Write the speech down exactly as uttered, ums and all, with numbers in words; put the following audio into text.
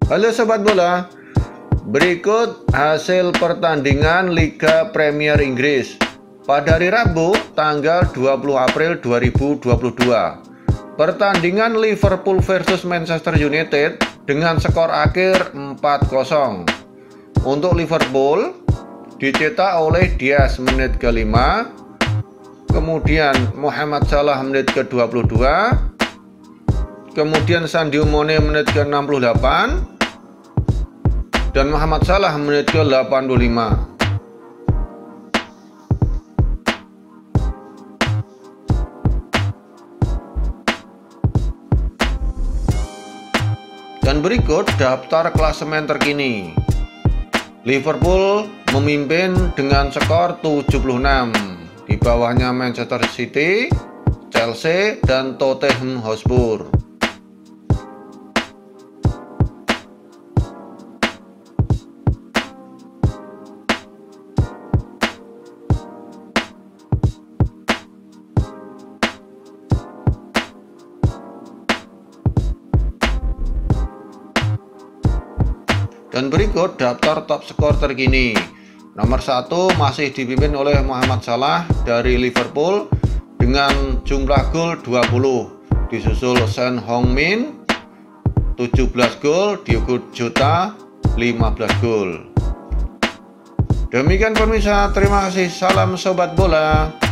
Halo Sobat Bola, berikut hasil pertandingan Liga Premier Inggris pada hari Rabu tanggal dua puluh April dua ribu dua puluh dua. Pertandingan Liverpool versus Manchester United dengan skor akhir empat kosong. Untuk Liverpool dicetak oleh Diaz menit ke lima, kemudian Mohamed Salah menit ke dua puluh dua, kemudian Sadio Mane menit ke enam puluh delapan, dan Mohamed Salah menit ke delapan puluh lima. Dan berikut daftar klasemen terkini. Liverpool memimpin dengan skor tujuh puluh enam. Di bawahnya Manchester City, Chelsea, dan Tottenham Hotspur. Dan berikut daftar top skor terkini. Nomor satu masih dipimpin oleh Mohamed Salah dari Liverpool dengan jumlah gol dua puluh. Disusul Son Heung-min tujuh belas gol, Diogo Jota lima belas gol. Demikian pemirsa, terima kasih. Salam Sobat Bola.